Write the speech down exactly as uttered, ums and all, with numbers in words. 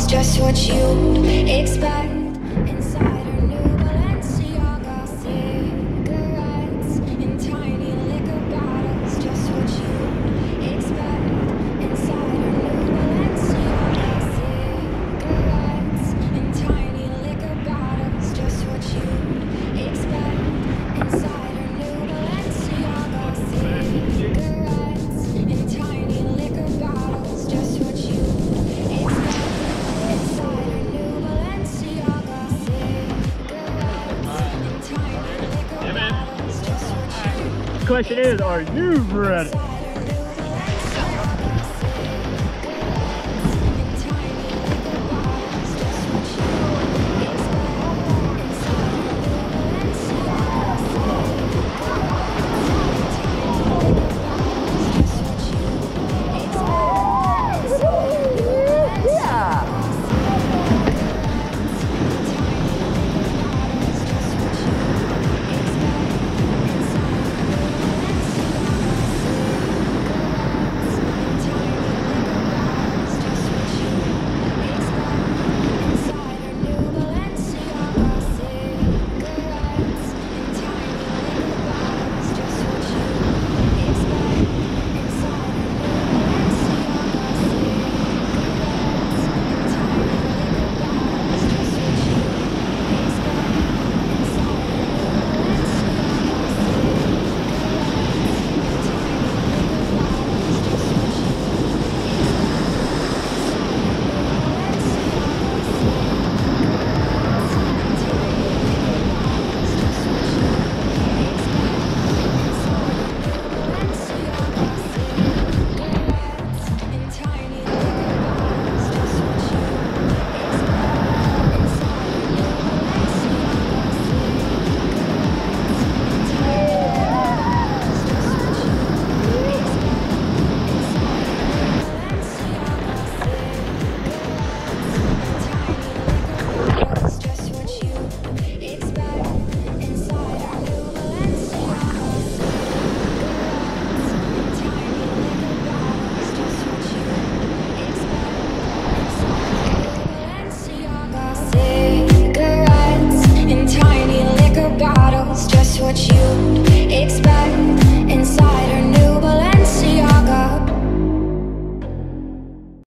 bottles, just what you'd expect. Inside her new Balenciaga cigarettes in tiny liquor bottles, just what you'd expect. Inside her new Balenciaga cigarettes in tiny liquor bottles, just what you'd expect. Inside her new Balenciaga cigarettes in tiny liquor bottles, just what you expect. Inside her new Balenciaga cigarettes in tiny liquor bottles, just what you The question is, are you ready? Cigarettes in tiny liquor bottles, just what you'd expect.